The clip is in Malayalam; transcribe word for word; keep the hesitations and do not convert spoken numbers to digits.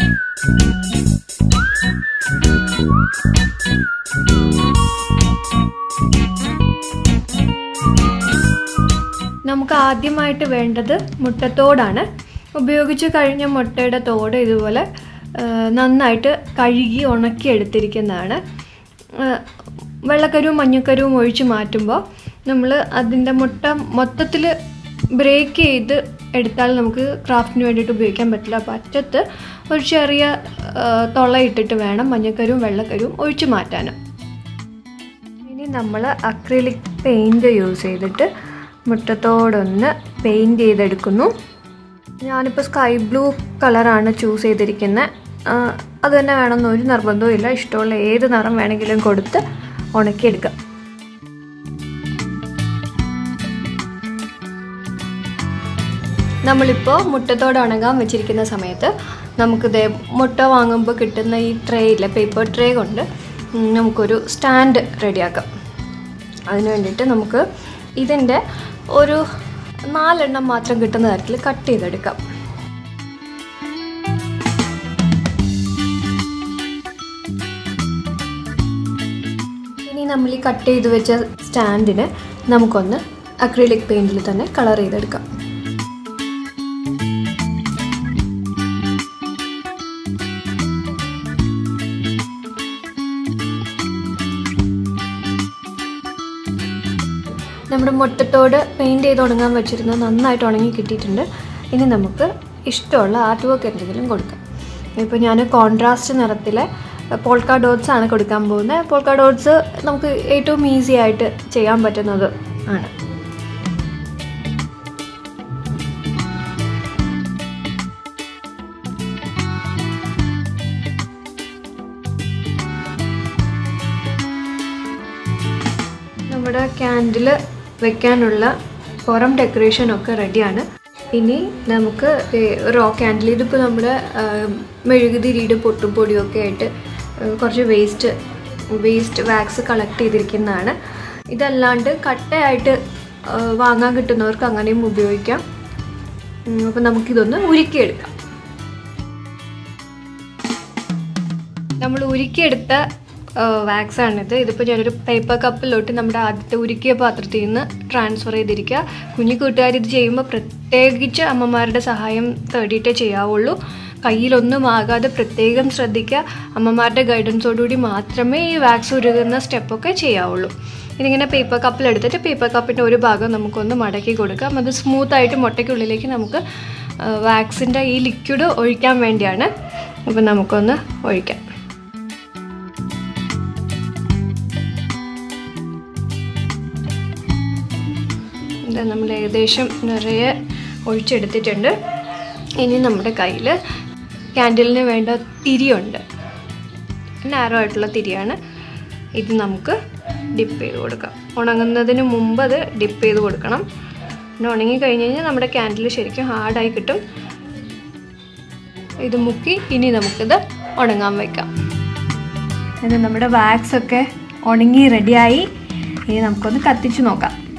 നമുക്ക് ആദ്യമായിട്ട് വേണ്ടത് മുട്ടത്തോടാണ്. ഉപയോഗിച്ച് കഴിഞ്ഞ മുട്ടയുടെ തോട് ഇതുപോലെ നന്നായിട്ട് കഴുകി ഉണക്കി എടുത്തിരിക്കുന്നതാണ്. വെള്ളക്കരുവും മഞ്ഞക്കരുവും ഒഴിച്ച് മാറ്റുമ്പോൾ നമ്മൾ അതിൻ്റെ മുട്ട മൊത്തത്തിൽ ബ്രേക്ക് ചെയ്ത് എടുത്താൽ നമുക്ക് ക്രാഫ്റ്റിന് വേണ്ടിയിട്ട് ഉപയോഗിക്കാൻ പറ്റില്ല. അപ്പോൾ അറ്റത്ത് ഒരു ചെറിയ തുളയിട്ടിട്ട് വേണം മഞ്ഞക്കരുവും വെള്ളക്കരുവും ഒഴിച്ച് മാറ്റാനും. ഇനി നമ്മൾ അക്രിലിക് പെയിൻറ് യൂസ് ചെയ്തിട്ട് മുട്ടത്തോടൊന്ന് പെയിൻറ് ചെയ്തെടുക്കുന്നു. ഞാനിപ്പോൾ സ്കൈ ബ്ലൂ കളറാണ് ചൂസ് ചെയ്തിരിക്കുന്നത്. അത് തന്നെ വേണമെന്ന് ഒരു നിർബന്ധവും ഇല്ല. ഇഷ്ടമുള്ള ഏത് നിറം വേണമെങ്കിലും കൊടുത്ത് ഉണക്കിയെടുക്കാം. നമ്മളിപ്പോൾ മുട്ടത്തോട് ഉണങ്ങാൻ വെച്ചിരിക്കുന്ന സമയത്ത് നമുക്കിത് മുട്ട വാങ്ങുമ്പോൾ കിട്ടുന്ന ഈ ട്രേയില്ല, പേപ്പർ ട്രേ കൊണ്ട് നമുക്കൊരു സ്റ്റാൻഡ് റെഡിയാക്കാം. അതിന് വേണ്ടിയിട്ട് നമുക്ക് ഇതിൻ്റെ ഒരു നാലെണ്ണം മാത്രം കിട്ടുന്ന തരത്തിൽ കട്ട് ചെയ്തെടുക്കാം. ഇനി നമ്മൾ ഈ കട്ട് ചെയ്ത് വെച്ച സ്റ്റാൻഡിന് നമുക്കൊന്ന് അക്രിലിക് പെയിൻറ്റിൽ തന്നെ കളർ ചെയ്തെടുക്കാം. നമ്മുടെ മുട്ടത്തോട് പെയിൻറ്റ് ചെയ്ത് ഉണങ്ങാൻ വെച്ചിരുന്നത് നന്നായിട്ട് ഉണങ്ങി കിട്ടിയിട്ടുണ്ട്. ഇനി നമുക്ക് ഇഷ്ടമുള്ള ആർട്ട് വർക്ക് എന്തെങ്കിലും കൊടുക്കാം. ഇപ്പോൾ ഞാൻ കോൺട്രാസ്റ്റ് നിറത്തിലെ പോൾക്ക ഡോട്ട്സ് ആണ് കൊടുക്കാൻ പോകുന്നത്. പോൾക്ക ഡോട്ട്സ് നമുക്ക് ഏറ്റവും ഈസി ആയിട്ട് ചെയ്യാൻ പറ്റുന്നത് ആണ്. നമ്മുടെ ക്യാൻഡിൽ വെക്കാനുള്ള പുറം ഡെക്കറേഷനൊക്കെ റെഡിയാണ്. ഇനി നമുക്ക് റോ ക്യാൻഡിൽ, ഇതിപ്പോൾ നമ്മുടെ മെഴുകുതിരിയുടെ പൊട്ടും പൊടിയൊക്കെ ആയിട്ട് കുറച്ച് വേസ്റ്റ് വേസ്റ്റ് വാക്സ് കളക്ട് ചെയ്തിരിക്കുന്നതാണ്. ഇതല്ലാണ്ട് കട്ടയായിട്ട് വാങ്ങാൻ കിട്ടുന്നവർക്ക് അങ്ങനെയും ഉപയോഗിക്കാം. അപ്പോൾ നമുക്കിതൊന്ന് ഉരുക്കിയെടുക്കാം. നമ്മൾ ഉരുക്കിയെടുത്ത വാക്സാണിത്. ഇതിപ്പോൾ ഞാനൊരു പേപ്പർ കപ്പിലോട്ട് നമ്മുടെ ആദ്യത്തെ ഉരുക്കിയ പാത്രത്തിൽ നിന്ന് ട്രാൻസ്ഫർ ചെയ്തിരിക്കുക. കുഞ്ഞു കൂട്ടുകാർ ഇത് ചെയ്യുമ്പോൾ പ്രത്യേകിച്ച് അമ്മമാരുടെ സഹായം തേടിയിട്ടേ ചെയ്യാവുള്ളൂ. കയ്യിലൊന്നും ആകാതെ പ്രത്യേകം ശ്രദ്ധിക്കുക. അമ്മമാരുടെ ഗൈഡൻസോടുകൂടി മാത്രമേ ഈ വാക്സ് ഉരുകുന്ന സ്റ്റെപ്പൊക്കെ ചെയ്യാവുള്ളൂ. ഇതിങ്ങനെ പേപ്പർ കപ്പിലെടുത്തിട്ട് പേപ്പർ കപ്പിൻ്റെ ഒരു ഭാഗം നമുക്കൊന്ന് മടക്കി കൊടുക്കാം. അത് സ്മൂത്തായിട്ട് മുട്ടയ്ക്കുള്ളിലേക്ക് നമുക്ക് വാക്സിൻ്റെ ഈ ലിക്വിഡ് ഒഴിക്കാൻ വേണ്ടിയാണ്. അപ്പോൾ നമുക്കൊന്ന് ഒഴിക്കാം. ഇത് നമ്മൾ ഏകദേശം നിറയെ ഒഴിച്ചെടുത്തിട്ടുണ്ട്. ഇനി നമ്മുടെ കയ്യിൽ ക്യാൻഡിലിന് വേണ്ട തിരിയുണ്ട്. നാരോ ആയിട്ടുള്ള തിരിയാണ്. ഇത് നമുക്ക് ഡിപ്പ് ചെയ്ത് കൊടുക്കാം. ഉണങ്ങുന്നതിന് മുമ്പ് അത് ഡിപ്പ് ചെയ്ത് കൊടുക്കണം. പിന്നെ ഉണങ്ങി കഴിഞ്ഞ് കഴിഞ്ഞാൽ നമ്മുടെ ക്യാൻഡിൽ ശരിക്കും ഹാർഡായി കിട്ടും. ഇത് മുക്കി ഇനി നമുക്കിത് ഉണങ്ങാൻ വയ്ക്കാം. ഇത് നമ്മുടെ വാക്സൊക്കെ ഉണങ്ങി റെഡിയായി. ഇനി നമുക്കൊന്ന് കത്തിച്ച് നോക്കാം.